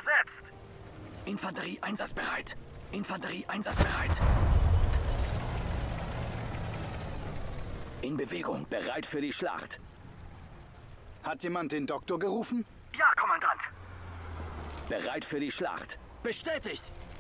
besetzt. Infanterie einsatzbereit. Infanterie einsatzbereit. In Bewegung, bereit für die Schlacht. Hat jemand den Doktor gerufen? Ja, Kommandant. Bereit für die Schlacht. Bestätigt!